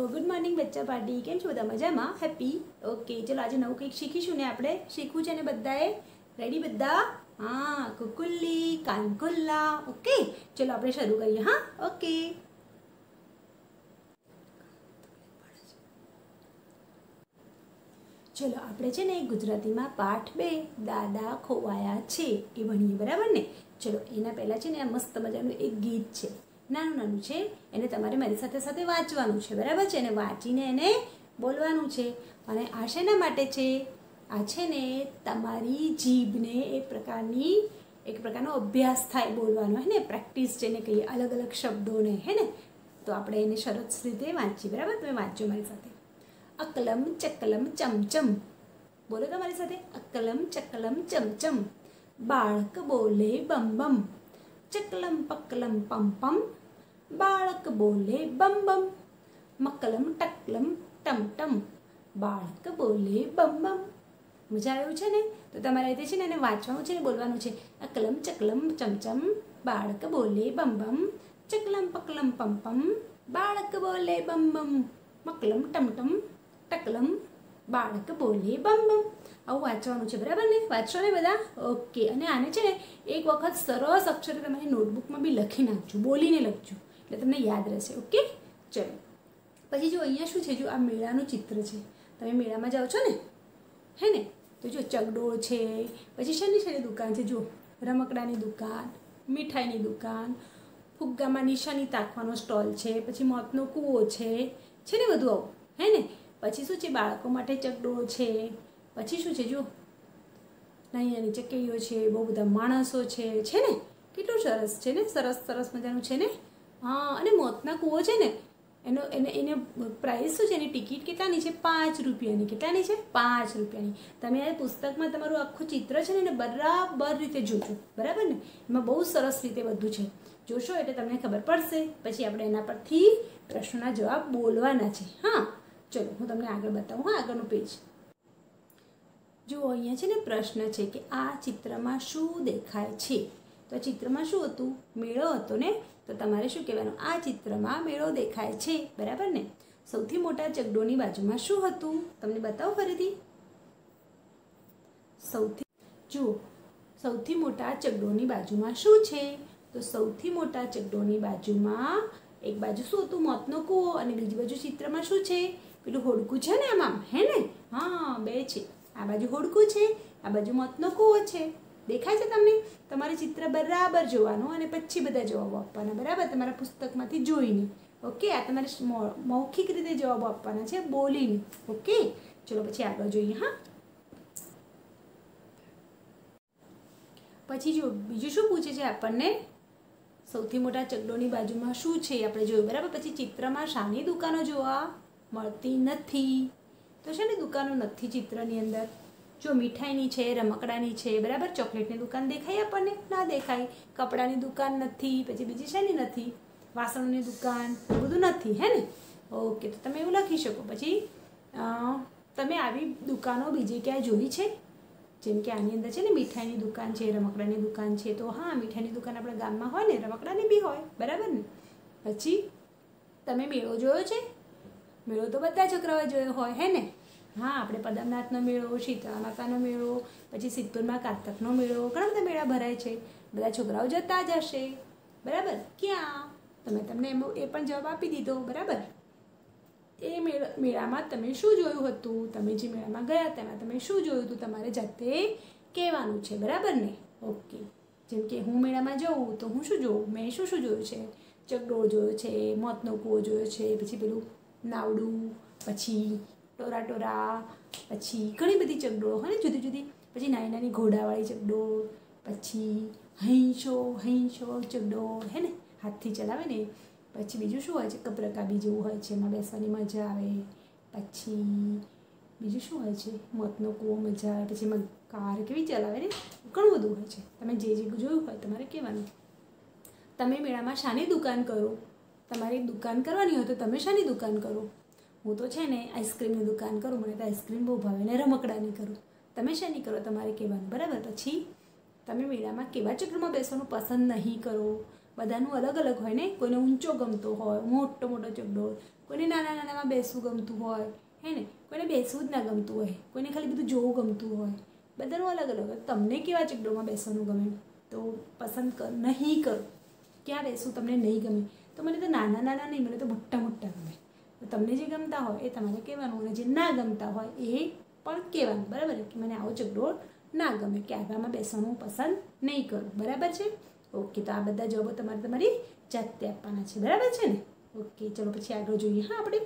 Good morning बच्चा party केम छो बधा मजामां हैप्पी ओके चलो आज नવું કંઈક શીખીશું ને આપણે શીખવું છે ને બધાએ રેડી બધા હા કુકુલ્લી કાનકુલ્લા ઓકે ચલો આપણે શરૂ કરીએ હા ઓકે ચલો આપણે છે ને ગુજરાતીમાં પાઠ 2 દાદા ખોવાયા છે એ ભણીએ બરાબર ને ચલો એના પહેલા છે ને આ મસ્ત મજાનું એક ગીત છે નાનું નાનું છે એને તમારે મારી સાથે સાથે વાંચવાનું છે બરાબર છે અને વાંચીને એને બોલવાનું છે અને આ શેના માટે છે આ છે ને તમારી જીભને એક પ્રકારનો અભ્યાસ થાય બોલવાનો હે ને પ્રેક્ટિસ જેને કહીએ અલગ અલગ શબ્દોને હે ને તો આપણે એને સરસ રીતે વાંચીએ બરાબર તમે વાંચજો મારી સાથે અકલમ ચકલમ ચમચમ બોલો તમારી સાથે અકલમ ચકલમ ચમચમ બાળક બોલે બમ બમ ચકલમ પકલમ પમ પમ બાળક બોલે બમ બમ મકલમ ટકલમ ટમ ટમ બાળક બોલે બમ બમ મજા આવ્યું છે ને તો તમારે રીતે છે ને એને વાંચવાનું છે ને બોલવાનું છે અકલમ ચકલમ ચમચમ બાળક બોલે બમ બમ ચકલમ પકલમ પમ પમ બાળક બોલે બમ બમ મકલમ ટમટમ ટકલમ બાળક બોલે બમ બમ આવું વાંચવાનું છે બરાબર ને વાંચો ને બધા ઓકે અને આને છે ને એક વખત સરસ અક્ષરે તમારી નોટબુકમાં બી લખી નાખજો બોલીને લખજો એટલે તમને યાદ રહેશે ઓકે ચલો પછી જો અહીંયા શું છે જો આ મેળાનું ચિત્ર છે તમે મેળામાં જાઓ છો ને હે ને તો જો ચગડોળ છે પછી શેની દુકાન છે જો રમકડાની દુકાન મીઠાઈની દુકાન ફુગ્ગામાં નિશાની તાકવાનો સ્ટોલ છે પછી મોતનો કૂવો છે ને બધું આવું હે ને પછી શું છે બાળકો માટે ચગડોળ છે પછી શું છે જો નાની નાની ચકેલીઓ છે બહુ બધા માણસો છે ને કેટલું સરસ છે ને સરસ મજાનું છે ને હા અને મોતના કૂવો છે ને એને પ્રાઇસ શું છે એની ટિકિટ કેટલાની છે 5 રૂપિયાની કેટલાની છે 5 રૂપિયાની તમે આ પુસ્તકમાં તમારું આખું ચિત્ર છે ને એને બરાબર રીતે જોજો બરાબર ને એમાં બહુ સરસ રીતે બધું છે જોશો એટલે તમને ખબર પડશે પછી આપણે એના પરથી પ્રશ્નોના જવાબ બોલવાના છે હા ચલો હું તમને આગળ બતાવું હા આગળનું પેજ જુઓ અહીંયા છે ને પ્રશ્ન છે કે આ ચિત્રમાં શું દેખાય છે તો આ ચિત્રમાં શું હતું મેળો હતો ને તો તમારે શું કહેવાનું આ ચિત્રમાં મેળો દેખાય છે બરાબર ને સૌથી મોટા ચગડોળની બાજુમાં શું હતું તમને બતાવો ફરીથી સૌથી મોટા ચગડોળની બાજુમાં શું છે તો સૌથી મોટા ચગડોળની બાજુમાં એક બાજુ શું હતું મોતનો કૂવો અને બીજી બાજુ ચિત્રમાં શું છે પેલું હોડકું છે ને આમાં હે ને હા બે છે આ બાજુ હોડકું છે આ બાજુ મોતનો કૂવો છે દેખાય છે તમને તમારે ચિત્ર બરાબર જોવાનું અને પછી બધા જવાબો આપવાના બરાબર તમારા પુસ્તકમાંથી જોઈને ઓકે આ તમારે મૌખિક રીતે જવાબો આપવાના છે બોલીને ઓકે ચલો પછી આગળ જોઈએ હા પછી જો બીજું શું પૂછે છે આપણને સૌથી મોટા ચગડોળની બાજુમાં શું છે આપણે જોયું બરાબર પછી ચિત્રમાં શાની દુકાનો જોવા મળતી નથી તો છે ને દુકાનો નથી ચિત્રની અંદર જો મીઠાઈની છે રમકડાની છે બરાબર ચોકલેટની દુકાન દેખાય આપણને ના દેખાય કપડાની દુકાન નથી પછી બીજી શેની નથી વાસણોની દુકાન બધું નથી હે ને ઓકે તો તમે એવું લખી શકો પછી તમે આવી દુકાનો બીજી ક્યાંય જોઈ છે જેમ કે આની અંદર છે ને મીઠાઈની દુકાન છે રમકડાની દુકાન છે તો હા મીઠાઈની દુકાન આપણા ગામમાં હોય ને રમકડાની બી હોય બરાબર ને પછી તમે મેળો જોયો છે મેળો તો બધા છોકરાઓએ જોયો હોય હે ને હા આપણે પદમનાથનો મેળો શીતળા માતાનો મેળો પછી સિદ્ધપુરમાં કારતકનો મેળો ઘણા બધા મેળા ભરાય છે બધા છોકરાઓ જતા જ હશે બરાબર ક્યાં તમને એ પણ જવાબ આપી દીધો બરાબર એ મેળામાં તમે શું જોયું હતું તમે જે મેળામાં ગયા તેમાં તમે શું જોયું હતું તમારે જાતે કહેવાનું છે બરાબર ને ઓકે જેમ કે હું મેળામાં જાઉં તો હું શું જોઉં મેં શું જોયું છે ચગડોળ જોયો છે મોતનો કૂવો જોયો છે પછી પેલું નાવડું પછી ટોરા પછી ઘણી બધી ચગડોળો હોય ને જુદી જુદી પછી નાની નાની ઘોડાવાળી ચગડોળ પછી હૈંશો ચગડોળ હે ને હાથથી ચલાવે ને પછી બીજું શું હોય છે કબરકાબી જેવું હોય છે એમાં બેસવાની મજા આવે પછી બીજું શું હોય છે મોતનો કૂવો મજા આવે પછી એમાં કાર કેવી ચલાવે ને ઘણું બધું હોય છે તમે જે જોયું હોય તમારે કહેવાનું તમે મેળામાં શાની દુકાન કરો તમારે દુકાન કરવાની હોય તો તમે શાની દુકાન કરો હું તો છે ને આઈસ્ક્રીમની દુકાન કરું મને તો આઈસ્ક્રીમ બહુ ભાવે ને રમકડાની કરું તમે શાની કરો તમારે કહેવાનું બરાબર પછી તમે મેળામાં કેવા ચક્રમાં બેસવાનું પસંદ નહીં કરો બધાનું અલગ અલગ હોય ને, કોઈને ઊંચો ગમતો હોય, મોટો મોટો ચકડોળ, કોઈને નાના નાનામાં બેસવું ગમતું હોય, હે ને, કોઈને બેસવું જ ના ગમતું હોય, કોઈને ખાલી બધું જોવું ગમતું હોય, બધાનું અલગ અલગ હોય. તમને કેવા ચકડોળમાં બેસવાનું ગમે તો પસંદ નહીં કરો, ક્યાં બેસવું તમને નહીં ગમે તો મને તો નાના નાના નહીં, મને તો મોટા મોટા ગમે. તો તમને જે ગમતા હોય એ તમારે કહેવાનું, અને જે ના ગમતા હોય એ પણ કહેવાનું, બરાબર, કે મને આવો ચકડોળ ના ગમે, કે આગામાં બેસવાનું પસંદ નહીં કરું, બરાબર છે. ઓકે, તો આ બધા જવાબો તમારી જાતે આપવાના છે, બરાબર છે ને. ઓકે, ચલો પછી આગળ જોઈએ. હા, આપણે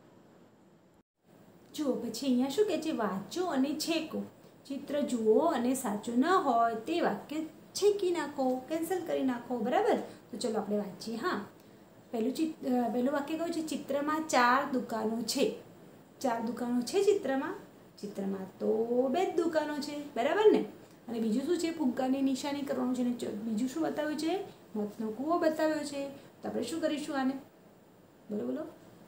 જુઓ પછી અહીંયા શું કહે છે, વાંચો અને છેકો. ચિત્ર જુઓ અને સાચું ન હોય તે વાક્ય છેકી નાખો, કેન્સલ કરી નાખો, બરાબર. તો ચલો આપણે વાંચીએ. હા, પહેલું વાક્ય કહ્યું છે, ચિત્રમાં 4 દુકાનો છે. 4 દુકાનો છે ચિત્રમાં? ચિત્રમાં તો 2 જ દુકાનો છે, બરાબર ને. અને બીજું શું છે, ફુગ્ગાની નિશાની કરવાનું છે, ને બીજું શું બતાવ્યું છે, મોતનો કૂવો બતાવ્યો છે. તો આપણે શું કરીશું, આને બોલો બોલો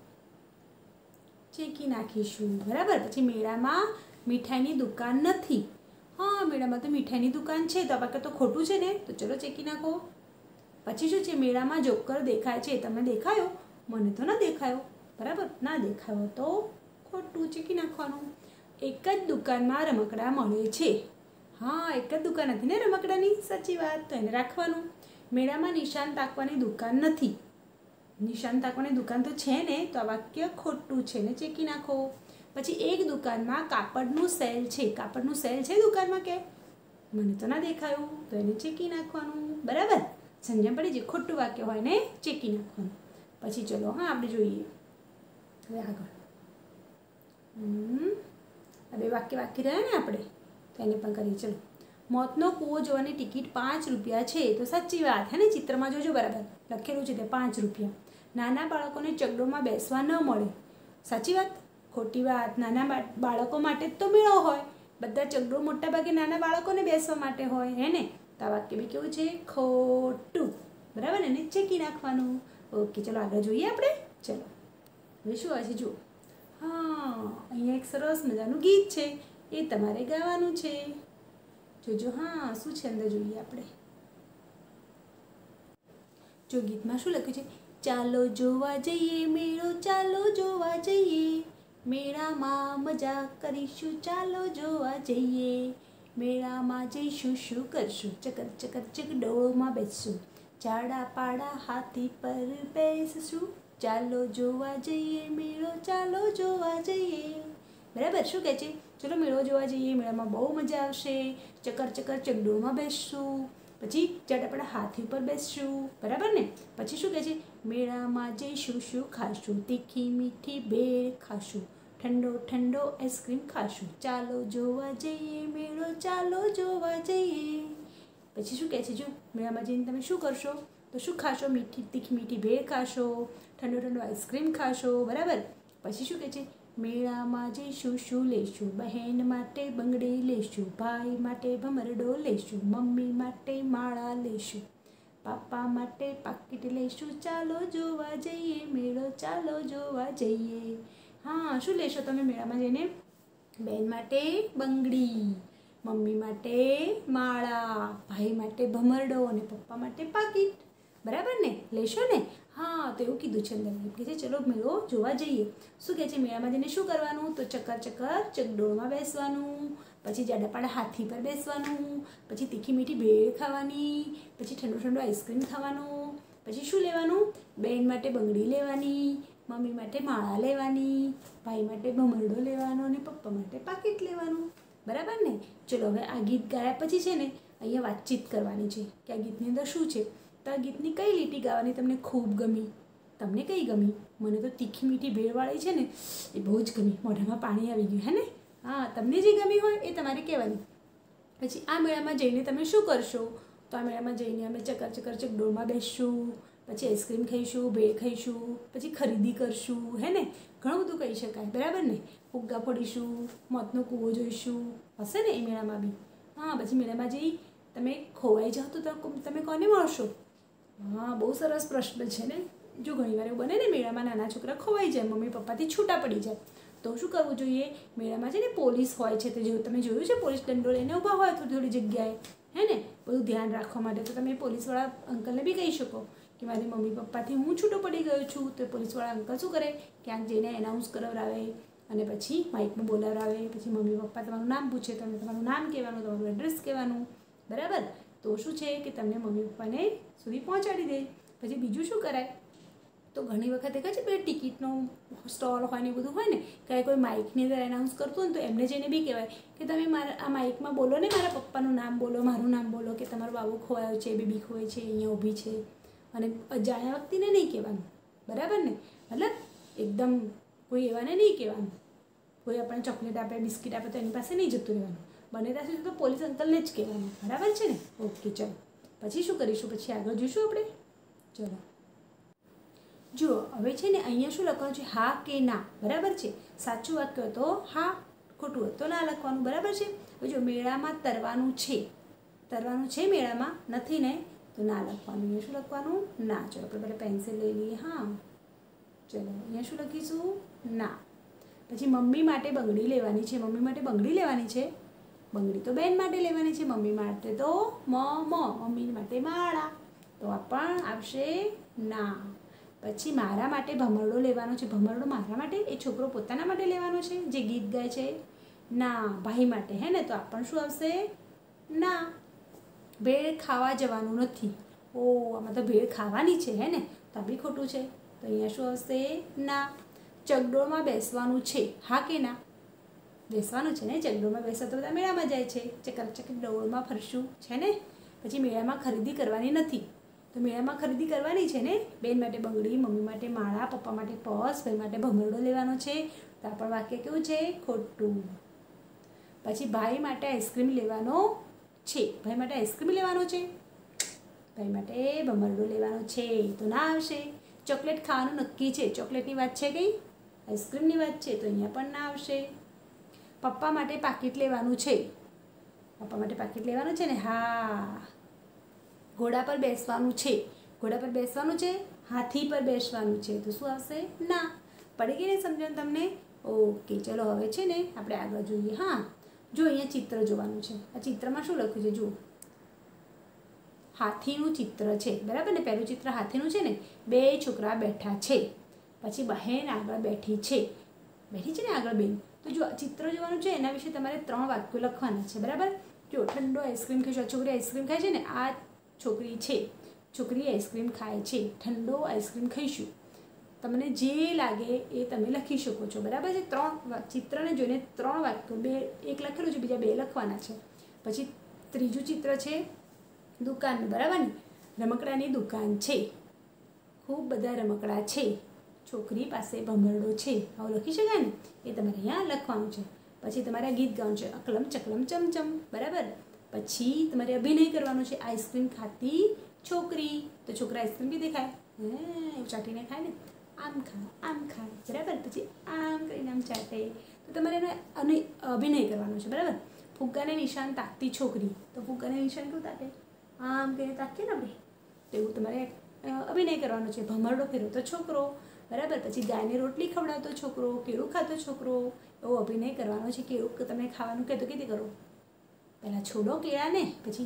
ચેકી નાખીશું, બરાબર. પછી મેળામાં મીઠાઈની દુકાન નથી. હા, મેળામાં તો મીઠાઈની દુકાન છે, તો આપણે તો ખોટું છે ને, તો ચલો ચેકી નાખો. પછી શું છે, મેળામાં જોકર દેખાય છે. તમને દેખાયો? મને તો ના દેખાયો, બરાબર, ના દેખાયો તો ખોટું, ચેકી નાખવાનું. એક જ દુકાનમાં રમકડા મળે છે. હા, એક જ દુકાન હતી ને રમકડાની, સાચી વાત, તો એને રાખવાનું. મેળામાં નિશાન તાકવાની દુકાન નથી. નિશાન તાકવાની દુકાન તો છે ને, તો આ વાક્ય ખોટું છે ને, ચેકી નાખો. પછી એક દુકાનમાં કાપડનું સેલ છે. કાપડનું સેલ છે દુકાનમાં કે? મને તો ના દેખાયું, તો એને ચેકી નાખવાનું, બરાબર. સમજણ પડી? જે ખોટું વાક્ય હોય ને ચેકી નાખવાનું. પછી ચલો, હા, આપણે જોઈએ હવે આગળ. આ 2 વાક્ય રહ્યા ને આપણે, તો એને પણ કરીએ. ચલો, મોતનો કૂવો જોવાની ટિકિટ 5 રૂપિયા છે. તો સાચી વાત, હે ને, ચિત્રમાં જોજો, બરાબર લખેલું છે તે 5 રૂપિયા. નાના બાળકોને ચકડોળમાં બેસવા ન મળે. સાચી વાત? ખોટી વાત. નાના બાળકો માટે જ તો મેળો હોય. બધા ચકડોળ મોટા ભાગે નાના બાળકોને બેસવા માટે હોય, હે ને. તો આ વાક્ય બી કેવું છે, ખોટું, બરાબર ને, એને ચેકી નાખવાનું. ઓકે, ચલો આગળ જોઈએ આપણે. ચલો હવે શું આવે છે જુઓ. હા, અહીંયા એક સરસ મજાનું ગીત છે, એ તમારે ગાવાનું છે. જોજો. હા, શું છે અંદર જોઈએ આપણે. જો ગીતમાં શું લખ્યું છે, ચાલો જોવા જઈએ મેળો, ચાલો જોવા જઈએ, મેળામાં મજા કરીશું, ચાલો જોવા જઈએ, મેળામાં જઈશું શું કરશું, ચકર ચકર ચકડોળમાં બેસશું, ચાડા પાડા હાથી પર બેસશું, ચાલો જોવા જઈએ મેળો, ચાલો જોવા જઈએ, બરાબર. શું કહે છે, ચલો મેળો જોવા જઈએ, મેળામાં બહુ મજા આવશે, ચકર ચકર ચકડોળમાં બેસશું, પછી ચટાપટા હાથી ઉપર બેસશું, બરાબર ને. પછી શું કહે છે, મેળામાં જઈશું શું ખાશું, તીખી મીઠી ભેળ ખાશું, ઠંડો ઠંડો આઈસ્ક્રીમ ખાશું, ચાલો જોવા જઈએ મેળો, ચાલો જોવા જઈએ. પછી શું કહે છે, જો મેળામાં જઈને તમે શું કરશો, તો શું ખાશો, તીખી મીઠી ભેળ ખાશો, ઠંડો ઠંડો આઈસ્ક્રીમ ખાશો, બરાબર. પછી શું કહે છે, મેળામાં જઈશું શું લેશું, બહેન માટે બંગડી લેશું, ભાઈ માટે ભમરડો લેશું, મમ્મી માટે માળા લેશું, પાપા માટે પાકીટ લેશું, ચાલો જોવા જઈએ મેળો, ચાલો જોવા જઈએ. હા, શું લેશો તમે મેળામાં જઈને? બહેન માટે બંગડી, મમ્મી માટે માળા, ભાઈ માટે ભમરડો અને પપ્પા માટે પાકીટ, બરાબર ને, લેશો ને. હા, તો એવું કીધું છે અંદર, કે છે ચલો મેળો જોવા જઈએ. શું કહે છે, મેળામાં જઈને શું કરવાનું, તો ચક્કર ચક્કર ચકડોળમાં બેસવાનું, પછી જાડાપાડા હાથી પર બેસવાનું, પછી તીખી મીઠી ભેળ ખાવાની, પછી ઠંડુ ઠંડુ આઈસ્ક્રીમ ખાવાનું, પછી શું લેવાનું, બહેન માટે બંગડી લેવાની, મમ્મી માટે માળા લેવાની, ભાઈ માટે ભમરડો લેવાનો અને પપ્પા માટે પાકીટ લેવાનું, બરાબર ને. ચલો હવે આ ગીત ગાયા પછી છે ને અહીંયા વાતચીત કરવાની છે કે આ ગીતની અંદર શું છે. તો આ ગીતની કઈ લીટી ગાવાની તમને ખૂબ ગમી? તમને કઈ ગમી? મને તો તીખી મીઠી ભેળવાળી છે ને એ બહુ જ ગમી, મોઢામાં પાણી આવી ગયું, હે ને. હા, તમને જે ગમી હોય એ તમારે કહેવાની. પછી આ મેળામાં જઈને તમે શું કરશો? તો આ મેળામાં જઈને અમે ચકર ચકર ચકડોળમાં બેસશું, પછી આઈસ્ક્રીમ ખાઈશું, ભેળ ખાઈશું, પછી ખરીદી કરશું, હે ને. ઘણું બધું કહી શકાય, બરાબર ને. ફુગ્ગા ફોડીશું, મોતનો કૂવો જોઈશું, હશે ને એ મેળામાં બી. હા, પછી મેળામાં જઈ તમે ખોવાઈ જાઓ તો તમે કોને મળશો? હા, બહુ સરસ પ્રશ્ન છે ને. જો ઘણીવાર એવું બને ને મેળામાં નાના છોકરા ખોવાઈ જાય, મમ્મી પપ્પાથી છૂટા પડી જાય, તો શું કરવું જોઈએ? મેળામાં છે ને પોલીસ હોય છે, તો જો તમે જોયું છે પોલીસ દંડો લઈને ઊભા હોય થોડી થોડી જગ્યાએ, હે ને, બધું ધ્યાન રાખવા માટે, તો તમે પોલીસવાળા અંકલને બી કહી શકો કે મારી મમ્મી પપ્પાથી હું છૂટો પડી ગયો છું, તો પોલીસવાળા અંકલ શું કરે, ક્યાંક જઈને એનાઉન્સ કરાવરાવે અને પછી માઇકમાં બોલાવરાવે. પછી મમ્મી પપ્પા તમારું નામ પૂછે, તમે તમારું નામ કહેવાનું, તમારું એડ્રેસ કહેવાનું, બરાબર. તો શું છે કે તમને મમ્મી પપ્પાને સુધી પહોંચાડી દે. પછી બીજું શું કરાય, તો ઘણી વખત એક જ પેલી ટિકિટનો સ્ટોલ હોય ને એ બધું હોય ને, કાંઈ કોઈ માઇકની અંદર એનાઉન્સ કરતું હોય ને, તો એમને જઈને બી કહેવાય કે તમે મારા આ માઇકમાં બોલો ને, મારા પપ્પાનું નામ બોલો, મારું નામ બોલો, કે તમારો બાબુ ખોવાયો છે, બેબી ખોવાય છે, અહીંયા ઊભી છે. અને અજાણ્યા વ્યક્તિને નહીં કહેવાનું, બરાબર ને. મતલબ એકદમ કોઈ એવાને નહીં કહેવાનું. કોઈ આપણને ચોકલેટ આપે, બિસ્કિટ આપે તો એની પાસે નહીં જતું રહેવાનું. બને ત્યાં સુધી તો પોલીસ અંકલને જ કહેવાનું, બરાબર છે ને. ઓકે, ચલો પછી શું કરીશું, પછી આગળ જોઈશું આપણે. ચલો જુઓ, હવે છે ને અહીંયા શું લખવાનું છે, હા કે ના, બરાબર છે. સાચું વાક્ય તો હા, ખોટું હોય તો ના લખવાનું, બરાબર છે. હવે જો મેળામાં તરવાનું છે, તરવાનું છે મેળામાં, નથી ને તો ના લખવાનું. અહીંયા શું લખવાનું, ના. ચલો આપણે પહેલાં પેન્સિલ લઈ લઈએ. હા, ચલો અહીંયા શું લખીશું, ના. પછી મમ્મી માટે બંગડી લેવાની છે, મમ્મી માટે બંગડી લેવાની છે. બંગડી તો બેન માટે લેવાની છે, મમ્મી માટે તો મમ્મી માટે માળા, તો આ પણ આવશે ના. પછી મારા માટે ભમરડો લેવાનો છે, ભમરડો મારા માટે, એ છોકરો પોતાના માટે લેવાનો છે જે ગીત ગાય છે, ના. ભાઈ માટે, હે ને, તો આ પણ શું આવશે, ના. ભેળ ખાવા જવાનું નથી, ઓ આમાં તો ભેળ ખાવાની છે, હે ને, તો આ બી ખોટું છે, તો અહીંયા શું આવશે, ના. ચકડોળમાં બેસવાનું છે, હા કે ના, બેસવાનું છે ને. ચકડોળમાં બેસવા તો બધા મેળામાં જાય છે, ચકડોળમાં ફરશું, છે ને. પછી મેળામાં ખરીદી કરવાની નથી, તો મેળામાં ખરીદી કરવાની છે ને. બેન માટે બંગડી, મમ્મી માટે માળા, પપ્પા માટે પર્સ, ભાઈ માટે ભમરડો લેવાનો છે, તો આ પણ વાક્ય કેવું છે, ખોટું. પછી ભાઈ માટે આઈસ્ક્રીમ લેવાનો છે, ભાઈ માટે આઈસ્ક્રીમ લેવાનો છે, ભાઈ માટે ભમરડો લેવાનો છે, તો ના આવશે. ચોકલેટ ખાવાનું નક્કી છે, ચોકલેટની વાત છે કઈ, આઈસ્ક્રીમની વાત છે, તો અહીંયા પણ ના આવશે. પપ્પા માટે પાકીટ લેવાનું છે, પપ્પા માટે પાકીટ લેવાનું છે ને, હા. ઘોડા પર બેસવાનું છે, ઘોડા પર બેસવાનું છે, હાથી પર બેસવાનું છે, તો શું આવશે, ના. પડી ગઈ ને સમજણ તમને? ઓકે, ચલો હવે છે ને આપણે આગળ જોઈએ. હા, જો અહીંયા ચિત્ર જોવાનું છે. આ ચિત્રમાં શું લખ્યું છે, જુઓ, હાથીનું ચિત્ર છે, બરાબર ને. પહેલું ચિત્ર હાથીનું છે ને. બે છોકરા બેઠા છે, પછી બહેન આગળ બેઠી છે, બેઠી છે ને આગળ બેન. તો જો ચિત્ર જોવાનું છે, એના વિશે તમારે 3 વાક્યો લખવાના છે, બરાબર. જો ઠંડો આઈસ્ક્રીમ ખાઈશું, છોકરી આઈસ્ક્રીમ ખાય છે ને, આ છોકરી છે, છોકરી આઈસ્ક્રીમ ખાય છે, ઠંડો આઈસ્ક્રીમ ખાઈશું. તમને જે લાગે એ તમે લખી શકો છો, બરાબર છે. 3 ચિત્રને જોઈને 3 વાક્યો, 2 એક લખેલું છે, બીજા 2 લખવાના છે. પછી ત્રીજું ચિત્ર છે દુકાન, બરાબર ને. રમકડાની દુકાન છે, ખૂબ બધા રમકડા છે, છોકરી પાસે ભમરડો છે, આવું લખી શકાય ને, એ તમારે અહીંયા લખવાનું છે. પછી તમારે ગીત ગાવાનું છે, અકલમ ચકલમ ચમચમ, બરાબર. પછી તમારે અભિનય કરવાનો છે, આઈસ્ક્રીમ ખાતી છોકરી, તો છોકરા આઈસ્ક્રીમ બી દેખાય, એવું ચાટીને ખાય ને, આમ ખાય, બરાબર. પછી આમ કરીને આમ ચાટે, તો તમારે એનો અભિનય કરવાનો છે, બરાબર. ફુગ્ગાને નિશાન તાકતી છોકરી, તો ફુગ્ગાને નિશાન કેવું તાકે, આમ કરીને તાકીએ ને આપણે, તો એવું તમારે અભિનય કરવાનો છે. ભમરડો ફેરવતો છોકરો, બરાબર. પછી ગાયને રોટલી ખવડાવતો છોકરો, કેળું ખાતો છોકરો, એવો અભિનય કરવાનો છે. કેળું તમે ખાવાનું કહેતો કેવી કરો, પહેલાં છોડો કેળાને, પછી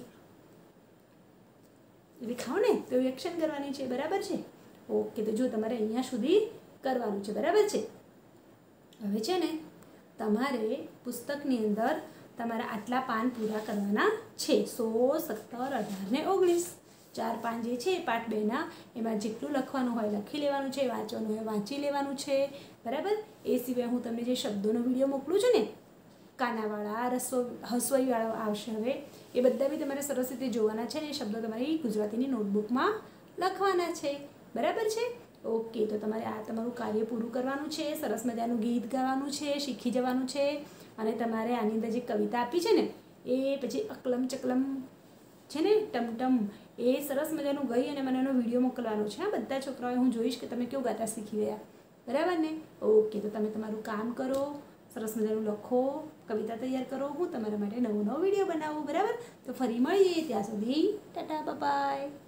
એવી ખાઓ ને, તો એવી એક્શન કરવાની છે, બરાબર છે. ઓકે, તો જો તમારે અહીંયા સુધી કરવાનું છે, બરાબર છે. હવે છે ને તમારે પુસ્તકની અંદર તમારા આટલા પાન પૂરા કરવાના છે, 16, 17, 18 ને 19. 4 પાન જે છે પાઠ 2ના, એમાં જેટલું લખવાનું હોય લખી લેવાનું છે, વાંચવાનું હોય વાંચી લેવાનું છે, બરાબર. એ સિવાય હું તમને જે શબ્દોનો વિડીયો મોકલું છું ને, કાનાવાળા, હસવાઈવાળા આવશે હવે, એ બધા બી તમારે સરસ રીતે જોવાના છે ને, એ શબ્દો તમારી ગુજરાતીની નોટબુકમાં લખવાના છે, બરાબર છે. ઓકે, તો તમારે આ તમારું કાર્ય પૂરું કરવાનું છે, સરસ મજાનું ગીત ગાવાનું છે, શીખી જવાનું છે. અને તમારે આની અંદર જે કવિતા આપી છે ને, એ પછી અકલમ ચકલમ છે ને, ટમટમ, એ સરસ મજાનું ગઈ અને મને એનો વિડીયો મોકલવાનો છે. આ બધા છોકરાઓએ હું જોઈશ કે તમે કેવું ગાતા શીખી ગયા, બરાબર ને. ઓકે, તો તમે તમારું કામ કરો, સરસ મજાનું લખો, કવિતા તૈયાર કરો, હું તમારા માટે નવો વિડીયો બનાવું, બરાબર. તો ફરી મળીએ, ત્યાં સુધી ટાટા બાય.